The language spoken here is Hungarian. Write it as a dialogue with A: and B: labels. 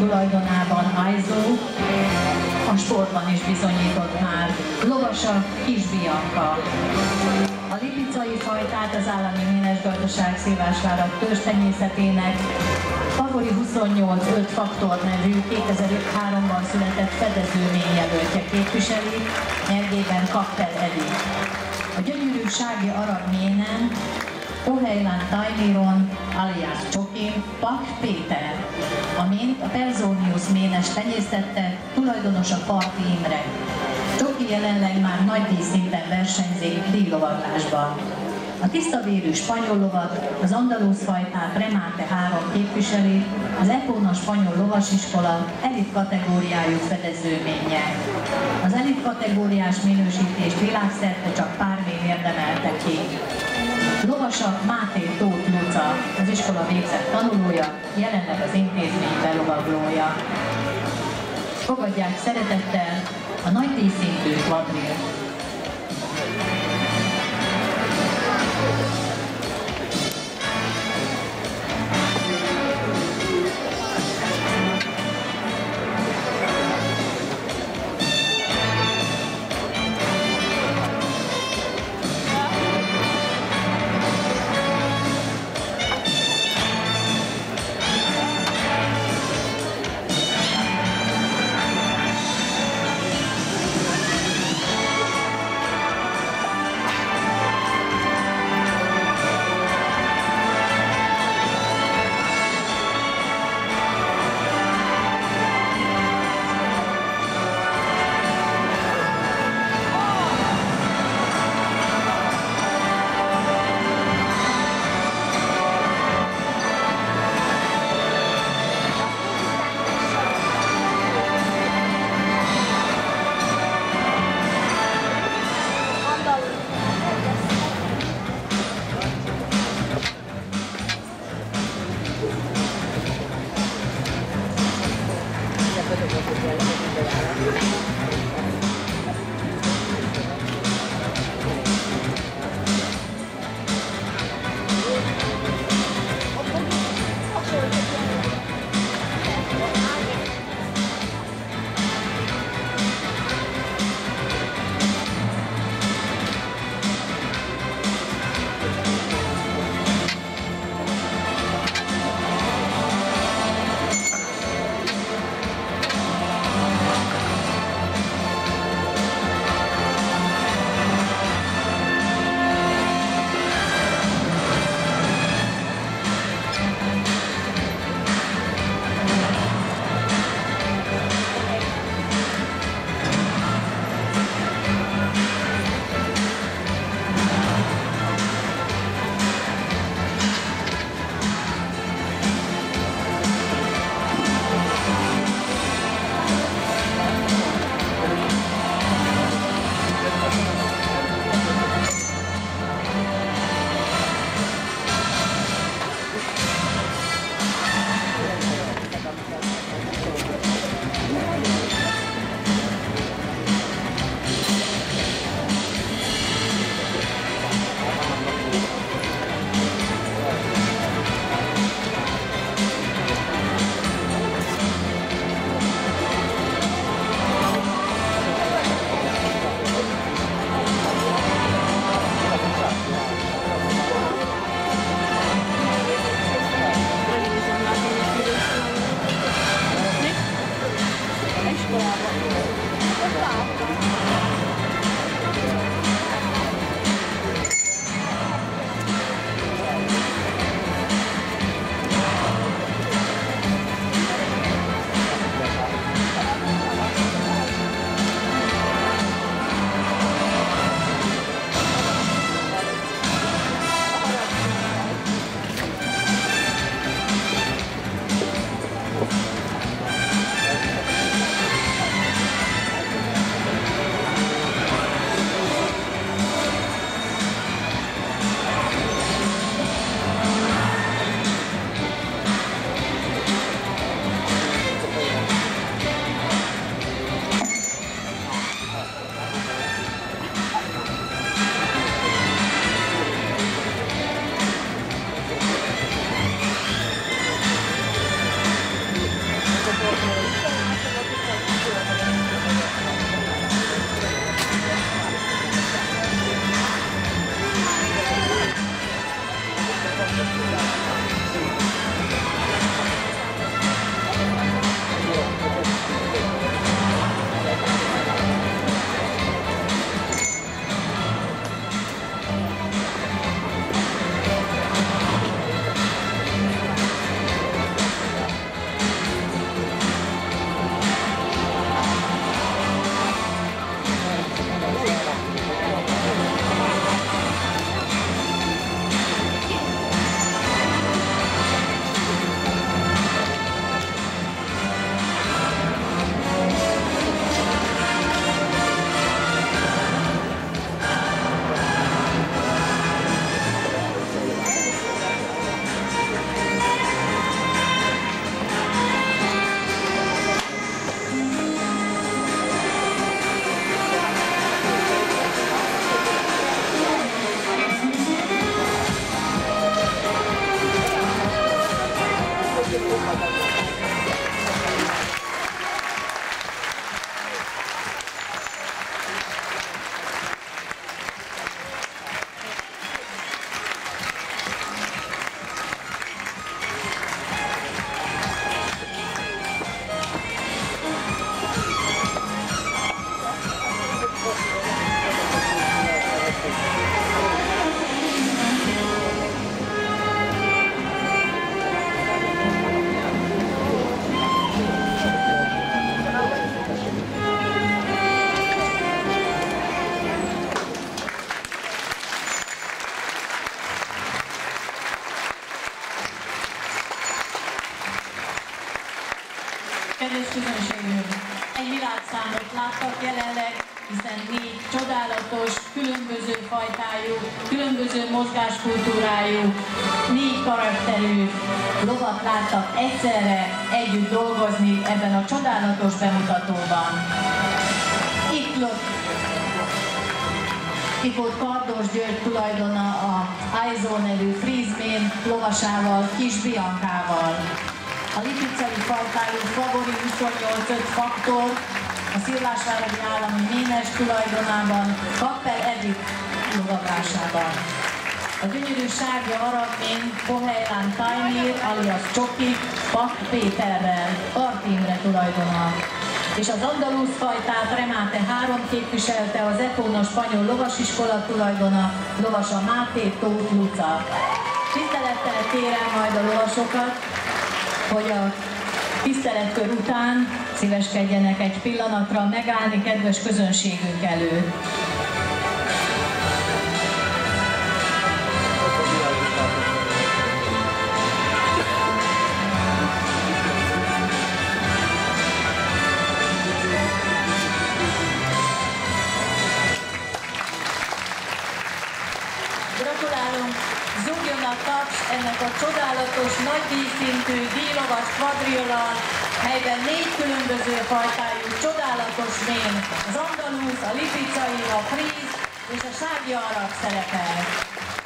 A: tulajdonában Ajzó, a sportban is bizonyított már. Lovasa Kis Bianca. A lipicai fajtát az Állami Ménesgazdaság Szévásvárat törzstenyészetének Favori 28-5 Faktor nevű 2003-ban született fedezőmény jelöltje képviseli, nyergében Kappel Edi. A gyönyörűsági arab ménen Ohelyland Tajmiron, alias Csokin, Pak Péter, amint a Perzonius ménes tenyésztette, tulajdonosa Parti Imre. Csoki jelenleg már nagy díjszinten versenyzik díjlovaglásban. A tisztavérű spanyol lovat, az andalúz fajtát Remate 3 képviseli, az Epona spanyol lovasiskola elit kategóriájú fedezőménye. Az elit kategóriás minősítést világszerte csak pár név érdemelte ki. Lovasa Máté Tóth Luca, az iskola végzett tanulója, jelenleg az intézmény belovaglója. Fogadják szeretettel a nagy díjszintű kvadrilt. közönségünk egy világszámot láttak jelenleg, hiszen 4 csodálatos, különböző fajtájú, különböző mozgáskultúrájú, 4 karakterű lovat láttak egyszerre együtt dolgozni ebben a csodálatos bemutatóban. Itt volt Kardos György tulajdona a Aizó nevű Frízmén lovasával, Kis Biankával. A lipicai fajtájú Favori 28-5 Faktor a Szilvásváradi Állami Ménes tulajdonában, Kappel Edith lovaglásában. A gyönyörű sárga aratmén Pohelylán Tajmír alias Csoki Pak Péterrel, Kart Imre tulajdona. És az andalusz fajtát Remáte 3 képviselte, az Epona spanyol lovasiskola tulajdona, lovasa Máté Tóth Luca. Tisztelettel kérem majd a lovasokat, hogy a tiszteletkör után szíveskedjenek egy pillanatra megállni kedves közönségünk előtt. Gratulálunk, zúgjon a taps ennek a csodálatos, nagy díjszintű díjlovas kvadrillal, melyben 4 különböző fajtájú csodálatos mén, az andalusz, a lipicai, a fríz és a sárgi arab szerepel.